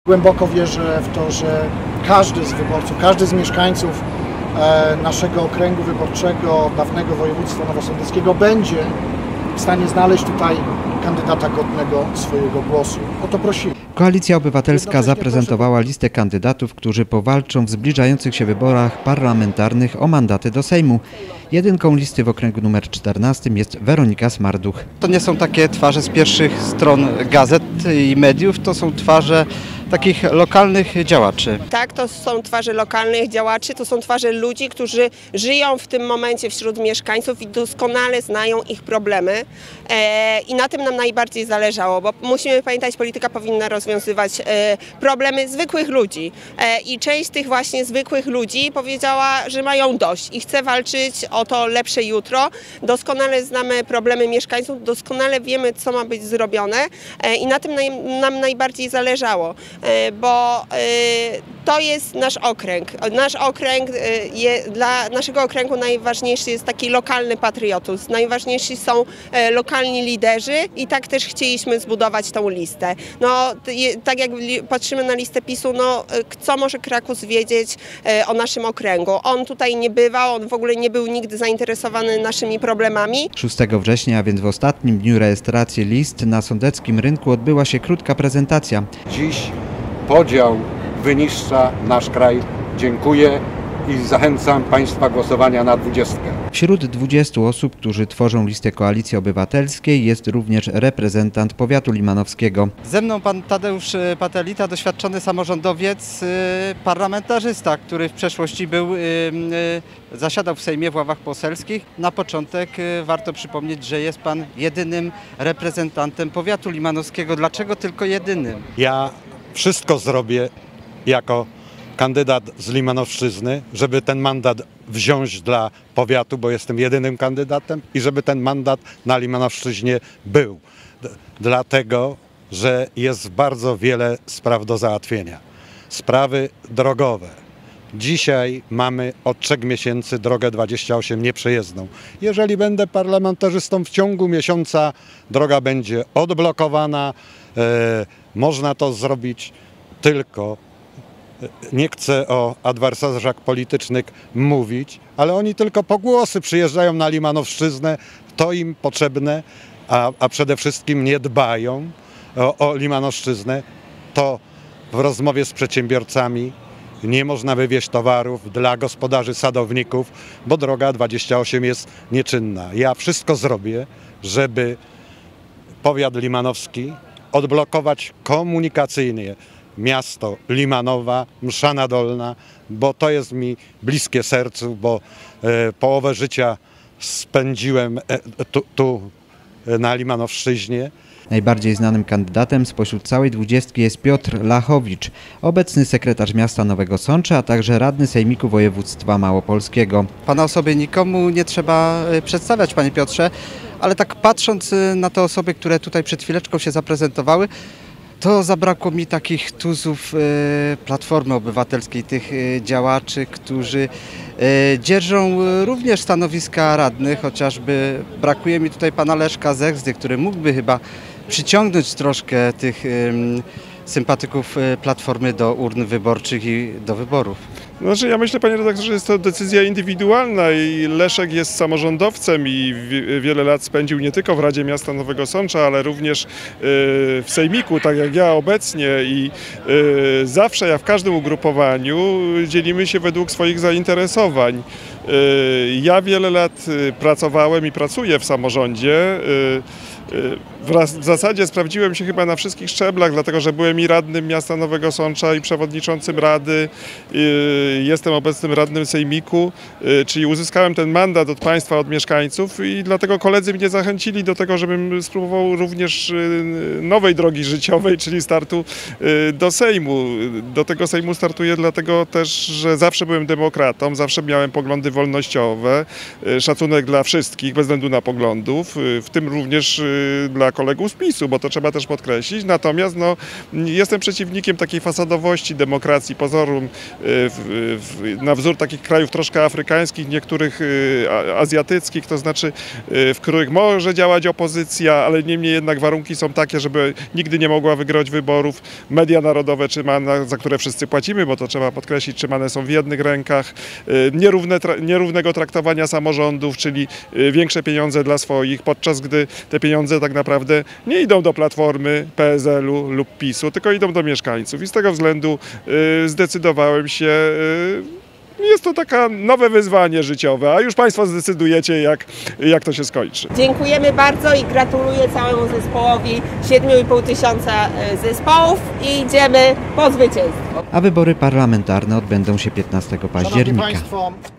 Głęboko wierzę w to, że każdy z wyborców, każdy z mieszkańców naszego okręgu wyborczego, dawnego województwa nowosądeckiego będzie w stanie znaleźć tutaj kandydata godnego swojego głosu. O to prosimy. Koalicja Obywatelska zaprezentowała listę kandydatów, którzy powalczą w zbliżających się wyborach parlamentarnych o mandaty do Sejmu. Jedynką listy w okręgu numer 14 jest Weronika Smarduch. To nie są takie twarze z pierwszych stron gazet i mediów, to są twarze takich lokalnych działaczy. Tak, to są twarze lokalnych działaczy, to są twarze ludzi, którzy żyją w tym momencie wśród mieszkańców i doskonale znają ich problemy. I na tym nam najbardziej zależało, bo musimy pamiętać, polityka powinna rozwiązywać problemy zwykłych ludzi. I część tych właśnie zwykłych ludzi powiedziała, że mają dość i chce walczyć o to lepsze jutro. Doskonale znamy problemy mieszkańców, doskonale wiemy, co ma być zrobione i na tym nam najbardziej zależało. Bo to jest nasz okręg. Dla naszego okręgu najważniejszy jest taki lokalny patriotyzm. Najważniejsi są lokalni liderzy i tak też chcieliśmy zbudować tą listę. No, tak jak patrzymy na listę PiS-u, no, co może Krakus wiedzieć o naszym okręgu? On tutaj nie bywał, on w ogóle nie był nigdy zainteresowany naszymi problemami. 6 września, a więc w ostatnim dniu rejestracji list na sądeckim rynku odbyła się krótka prezentacja. Dziś podział wyniszcza nasz kraj. Dziękuję i zachęcam Państwa głosowania na 20. Wśród 20 osób, którzy tworzą listę Koalicji Obywatelskiej, jest również reprezentant powiatu limanowskiego. Ze mną pan Tadeusz Patelita, doświadczony samorządowiec, parlamentarzysta, który w przeszłości zasiadał w Sejmie w ławach poselskich. Na początek warto przypomnieć, że jest pan jedynym reprezentantem powiatu limanowskiego. Dlaczego tylko jedynym? Ja wszystko zrobię jako kandydat z Limanowszczyzny, żeby ten mandat wziąć dla powiatu, bo jestem jedynym kandydatem i żeby ten mandat na Limanowszczyźnie był. Dlatego, że jest bardzo wiele spraw do załatwienia. Sprawy drogowe. Dzisiaj mamy od 3 miesięcy drogę 28 nieprzejezdną. Jeżeli będę parlamentarzystą, w ciągu miesiąca droga będzie odblokowana. Można to zrobić, tylko nie chcę o adwersarzach politycznych mówić, ale oni tylko pogłosy przyjeżdżają na Limanowszczyznę, to im potrzebne, a przede wszystkim nie dbają o Limanowszczyznę. To w rozmowie z przedsiębiorcami nie można wywieźć towarów dla gospodarzy sadowników, bo droga 28 jest nieczynna. Ja wszystko zrobię, żeby powiat limanowski odblokować komunikacyjnie miasto Limanowa, Mszana Dolna, bo to jest mi bliskie sercu, bo połowę życia spędziłem tu na Limanowszczyźnie. Najbardziej znanym kandydatem spośród całej 20 jest Piotr Lachowicz, obecny sekretarz miasta Nowego Sącza, a także radny sejmiku województwa małopolskiego. Pana osoby nikomu nie trzeba przedstawiać, panie Piotrze, ale tak patrząc na te osoby, które tutaj przed chwileczką się zaprezentowały, to zabrakło mi takich tuzów Platformy Obywatelskiej, tych działaczy, którzy dzierżą również stanowiska radnych, chociażby brakuje mi tutaj pana Leszka Zegzdy, który mógłby chyba przyciągnąć troszkę tych sympatyków Platformy do urn wyborczych i do wyborów. Znaczy, ja myślę, panie redaktorze, że jest to decyzja indywidualna i Leszek jest samorządowcem i wiele lat spędził nie tylko w Radzie Miasta Nowego Sącza, ale również w Sejmiku, tak jak ja obecnie i zawsze ja w każdym ugrupowaniu dzielimy się według swoich zainteresowań. Ja wiele lat pracowałem i pracuję w samorządzie. W zasadzie sprawdziłem się chyba na wszystkich szczeblach, dlatego że byłem i radnym miasta Nowego Sącza i przewodniczącym rady, jestem obecnym radnym sejmiku, czyli uzyskałem ten mandat od państwa, od mieszkańców i dlatego koledzy mnie zachęcili do tego, żebym spróbował również nowej drogi życiowej, czyli startu do Sejmu. Do tego Sejmu startuję dlatego też, że zawsze byłem demokratą, zawsze miałem poglądy wolnościowe, szacunek dla wszystkich bez względu na poglądów, w tym również dla kolegów z PiS-u, bo to trzeba też podkreślić. Natomiast no, jestem przeciwnikiem takiej fasadowości demokracji, pozorom na wzór takich krajów troszkę afrykańskich, niektórych azjatyckich, to znaczy w których może działać opozycja, ale niemniej jednak warunki są takie, żeby nigdy nie mogła wygrać wyborów. Media narodowe trzymane, za które wszyscy płacimy, bo to trzeba podkreślić, trzymane są w jednych rękach. Nierównego traktowania samorządów, czyli większe pieniądze dla swoich, podczas gdy te pieniądze tak naprawdę nie idą do Platformy, PSL-u lub PiS-u, tylko idą do mieszkańców. I z tego względu zdecydowałem się. Jest to takie nowe wyzwanie życiowe, a już Państwo zdecydujecie, jak to się skończy. Dziękujemy bardzo i gratuluję całemu zespołowi 7,5 tysiąca zespołów i idziemy po zwycięstwo. A wybory parlamentarne odbędą się 15 Szanowni października. Państwo,